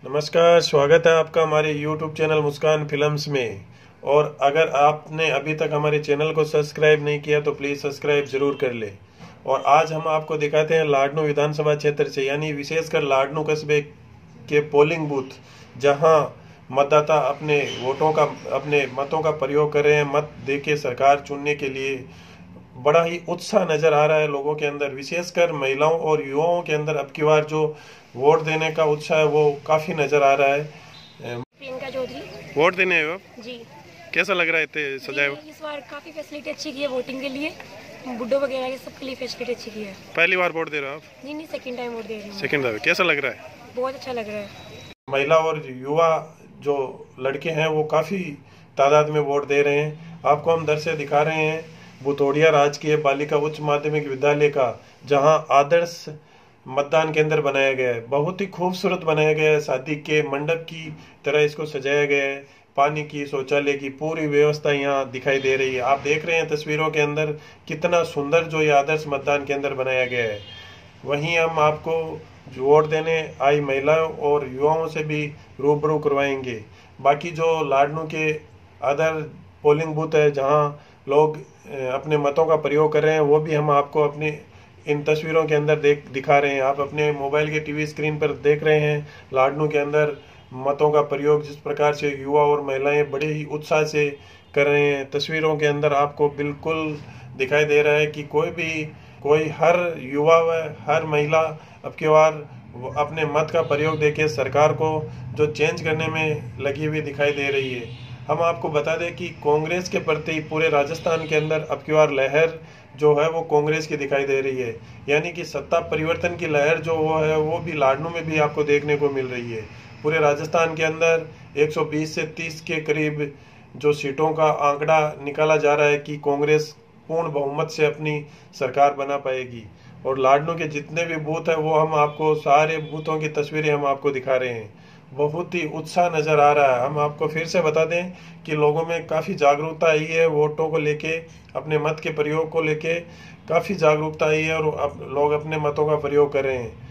नमस्कार, स्वागत है आपका हमारे YouTube चैनल मुस्कान फिल्म्स में। और अगर आपने अभी तक हमारे चैनल को सब्सक्राइब नहीं किया तो प्लीज़ सब्सक्राइब जरूर कर ले। और आज हम आपको दिखाते हैं लाडनू विधानसभा क्षेत्र से, यानी विशेषकर लाडनू कस्बे के पोलिंग बूथ, जहां मतदाता अपने मतों का प्रयोग कर रहे हैं, मत देके सरकार चुनने के लिए। बड़ा ही उत्साह नजर आ रहा है लोगों के अंदर, विशेषकर महिलाओं और युवाओं के अंदर अब की बार जो वोट देने का उत्साह है वो काफी नजर आ रहा है। प्रियंका चौधरी। वोट देने आए हो आप? जी। कैसा लग रहा है इतने सजाए हुए? इस बार काफी फैसिलिटी अच्छी की है वोटिंग के लिए, बुड्ढों वगैरह के सबके लिए फैसिलिटी अच्छी की है। पहली बार वोट दे रहे हो आप? जी नहीं, सेकंड टाइम वोट दे रही हूँ। सेकंड टाइम कैसा लग रहा है? बहुत अच्छा लग रहा है। महिला और युवा जो लड़के हैं वो काफी तादाद में वोट दे रहे हैं। आपको हम दर से दिखा रहे हैं बुतोड़िया राजकीय बालिका उच्च माध्यमिक विद्यालय का, जहां आदर्श मतदान केंद्र बनाया गया है। बहुत ही खूबसूरत बनाया गया है, शादी के मंडप की तरह इसको सजाया गया है। पानी की, शौचालय की पूरी व्यवस्था यहाँ दिखाई दे रही है। आप देख रहे हैं तस्वीरों के अंदर कितना सुंदर जो ये आदर्श मतदान केंद्र बनाया गया है। वहीं हम आपको वोट देने आई महिलाओं और युवाओं से भी रूबरू करवाएंगे। बाकी जो लाडनू के अदर पोलिंग बूथ है जहां लोग अपने मतों का प्रयोग कर रहे हैं, वो भी हम आपको अपनी इन तस्वीरों के अंदर दिखा रहे हैं। आप अपने मोबाइल के टीवी स्क्रीन पर देख रहे हैं लाडनू के अंदर मतों का प्रयोग जिस प्रकार से युवा और महिलाएं बड़े ही उत्साह से कर रहे हैं। तस्वीरों के अंदर आपको बिल्कुल दिखाई दे रहा है कि हर युवा व हर महिला अब की बार अपने मत का प्रयोग देके सरकार को जो चेंज करने में लगी हुई दिखाई दे रही है। हम आपको बता दें कि कांग्रेस के प्रति पूरे राजस्थान के अंदर अब की बार लहर जो है वो कांग्रेस की दिखाई दे रही है, यानी कि सत्ता परिवर्तन की लहर जो वो भी लाडनू में भी आपको देखने को मिल रही है। पूरे राजस्थान के अंदर 120 से 30 के करीब जो सीटों का आंकड़ा निकाला जा रहा है कि कांग्रेस पूर्ण बहुमत से अपनी सरकार बना पाएगी। और लाडनू के जितने भी बूथ है वो हम आपको सारे बूथों की तस्वीरें हम आपको दिखा रहे हैं। बहुत ही उत्साह नजर आ रहा है। हम आपको फिर से बता दें कि लोगों में काफी जागरूकता आई है, वोटों को लेके, अपने मत के प्रयोग को लेके काफी जागरूकता आई है और अब लोग अपने मतों का प्रयोग कर रहे हैं।